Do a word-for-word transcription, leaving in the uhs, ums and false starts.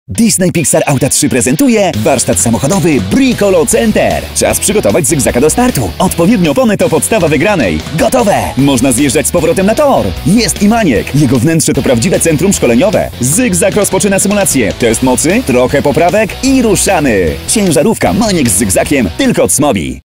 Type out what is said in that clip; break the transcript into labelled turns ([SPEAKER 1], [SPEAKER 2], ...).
[SPEAKER 1] Disney Pixar Auta trzy prezentuje warsztat samochodowy Bricolo Center. Czas przygotować zygzaka do startu. Odpowiednie opony to podstawa wygranej. Gotowe! Można zjeżdżać z powrotem na tor. Jest i Maniek. Jego wnętrze to prawdziwe centrum szkoleniowe. Zygzak rozpoczyna symulację. Test mocy, trochę poprawek i ruszamy. Ciężarówka Maniek z zygzakiem tylko od Smobi.